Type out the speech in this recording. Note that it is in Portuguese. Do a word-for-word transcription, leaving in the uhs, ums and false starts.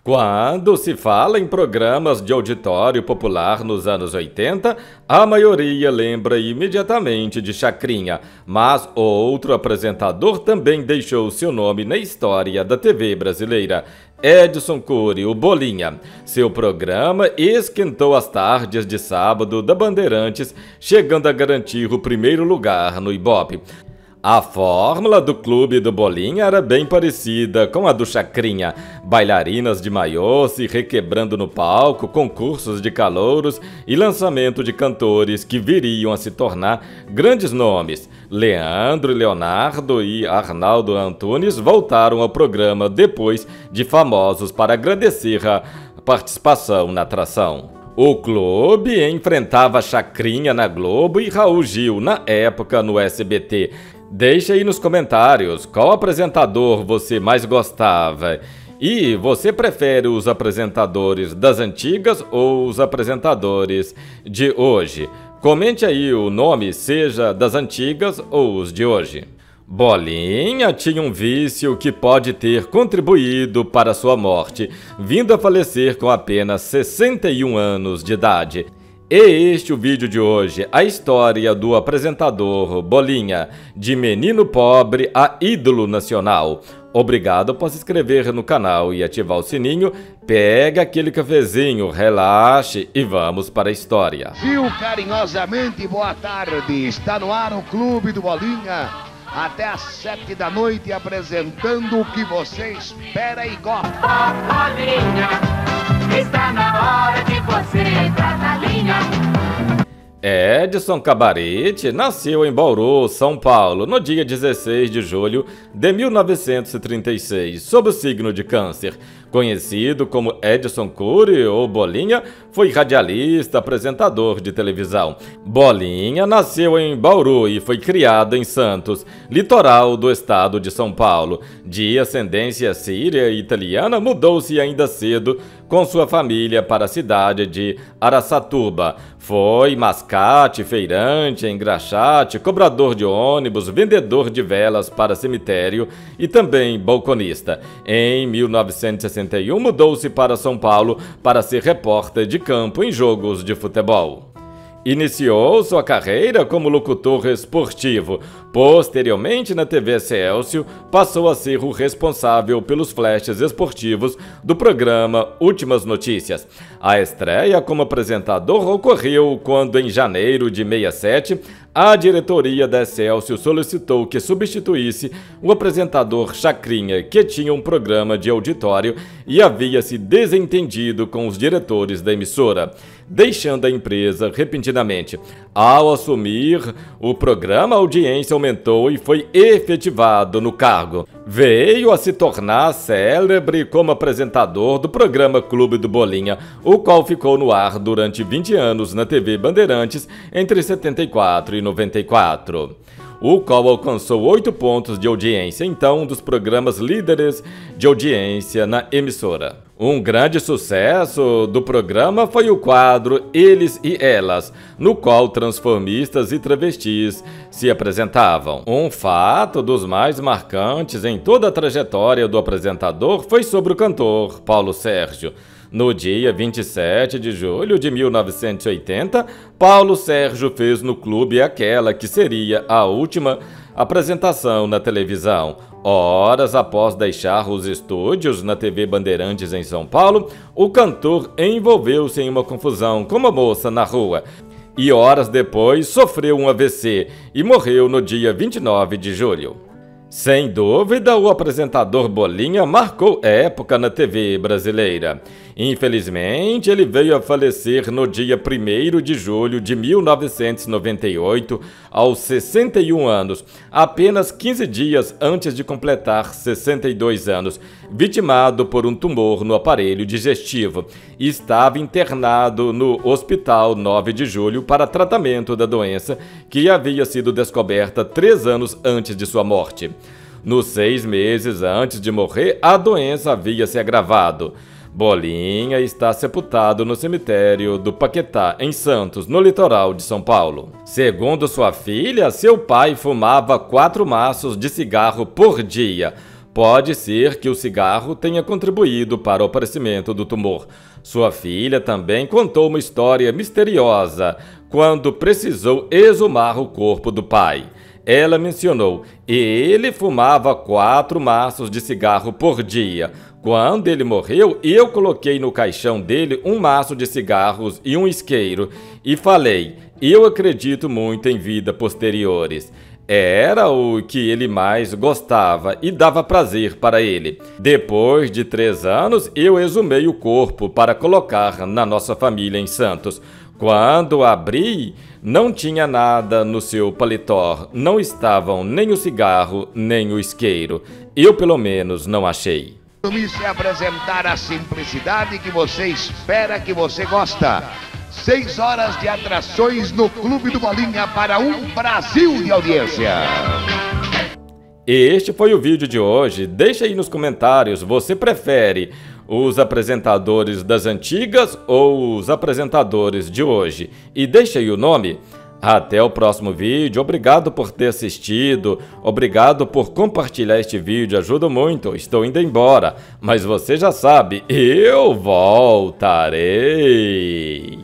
Quando se fala em programas de auditório popular nos anos oitenta, a maioria lembra imediatamente de Chacrinha, mas outro apresentador também deixou seu nome na história da T V brasileira: Edson Cury, o Bolinha. Seu programa esquentou as tardes de sábado da Bandeirantes, chegando a garantir o primeiro lugar no Ibope. A fórmula do Clube do Bolinha era bem parecida com a do Chacrinha: bailarinas de maiô se requebrando no palco, concursos de calouros e lançamento de cantores que viriam a se tornar grandes nomes. Leandro, Leonardo e Arnaldo Antunes voltaram ao programa depois de famosos para agradecer a participação na atração. O clube enfrentava Chacrinha na Globo e Raul Gil, na época, no S B T. Deixa aí nos comentários qual apresentador você mais gostava. E você prefere os apresentadores das antigas ou os apresentadores de hoje? Comente aí o nome, seja das antigas ou os de hoje. Bolinha tinha um vício que pode ter contribuído para sua morte, vindo a falecer com apenas sessenta e um anos de idade. E este é o vídeo de hoje, a história do apresentador Bolinha, de menino pobre a ídolo nacional. Obrigado por se inscrever no canal e ativar o sininho. Pega aquele cafezinho, relaxe e vamos para a história. Viu carinhosamente, boa tarde. Está no ar o Clube do Bolinha, até às sete da noite, apresentando o que você espera e gosta. Bolinha, está na hora de você entrar na linha. Edson Cabarete nasceu em Bauru, São Paulo, no dia dezesseis de julho de mil novecentos e trinta e seis, sob o signo de Câncer. Conhecido como Edson Cury ou Bolinha, foi radialista, apresentador de televisão. Bolinha nasceu em Bauru e foi criado em Santos, litoral do estado de São Paulo. De ascendência síria e italiana, mudou-se ainda cedo com sua família para a cidade de Araçatuba. Foi mascate, feirante, engraxate, cobrador de ônibus, vendedor de velas para cemitério e também balconista. Em mil novecentos e sessenta e um, mudou-se para São Paulo para ser repórter de campo em jogos de futebol. Iniciou sua carreira como locutor esportivo. Posteriormente, na T V Excelsior, passou a ser o responsável pelos flashes esportivos do programa Últimas Notícias. A estreia como apresentador ocorreu quando, em janeiro de sessenta e sete, a diretoria da Excelsior solicitou que substituísse o apresentador Chacrinha, que tinha um programa de auditório e havia se desentendido com os diretores da emissora, deixando a empresa repentinamente. Ao assumir o programa, a audiência aumentou e foi efetivado no cargo. Veio a se tornar célebre como apresentador do programa Clube do Bolinha, o qual ficou no ar durante vinte anos na T V Bandeirantes entre setenta e quatro e noventa e quatro. O qual alcançou oito pontos de audiência, então um dos programas líderes de audiência na emissora. Um grande sucesso do programa foi o quadro Eles e Elas, no qual transformistas e travestis se apresentavam. Um fato dos mais marcantes em toda a trajetória do apresentador foi sobre o cantor Paulo Sérgio. No dia vinte e sete de julho de mil novecentos e oitenta, Paulo Sérgio fez no clube aquela que seria a última apresentação na televisão. Horas após deixar os estúdios na T V Bandeirantes em São Paulo, o cantor envolveu-se em uma confusão com uma moça na rua e horas depois sofreu um A V C e morreu no dia vinte e nove de julho. Sem dúvida, o apresentador Bolinha marcou época na T V brasileira. Infelizmente, ele veio a falecer no dia primeiro de julho de mil novecentos e noventa e oito, aos sessenta e um anos, apenas quinze dias antes de completar sessenta e dois anos, vitimado por um tumor no aparelho digestivo. Estava internado no Hospital nove de julho para tratamento da doença que havia sido descoberta três anos antes de sua morte. Nos seis meses antes de morrer, a doença havia se agravado. Bolinha está sepultado no cemitério do Paquetá, em Santos, no litoral de São Paulo. Segundo sua filha, seu pai fumava quatro maços de cigarro por dia. Pode ser que o cigarro tenha contribuído para o aparecimento do tumor. Sua filha também contou uma história misteriosa quando precisou exumar o corpo do pai. Ela mencionou: ele fumava quatro maços de cigarro por dia. Quando ele morreu, eu coloquei no caixão dele um maço de cigarros e um isqueiro e falei: eu acredito muito em vida posteriores. Era o que ele mais gostava e dava prazer para ele. Depois de três anos, eu exumei o corpo para colocar na nossa família em Santos. Quando abri, não tinha nada no seu paletó. Não estavam nem o cigarro, nem o isqueiro. Eu, pelo menos, não achei. Isso é apresentar a simplicidade que você espera, que você gosta. Seis horas de atrações no Clube do Bolinha para um Brasil de audiência. Este foi o vídeo de hoje. Deixa aí nos comentários, você prefere os apresentadores das antigas ou os apresentadores de hoje? E deixa aí o nome. Até o próximo vídeo. Obrigado por ter assistido. Obrigado por compartilhar este vídeo. Ajuda muito. Estou indo embora. Mas você já sabe, eu voltarei.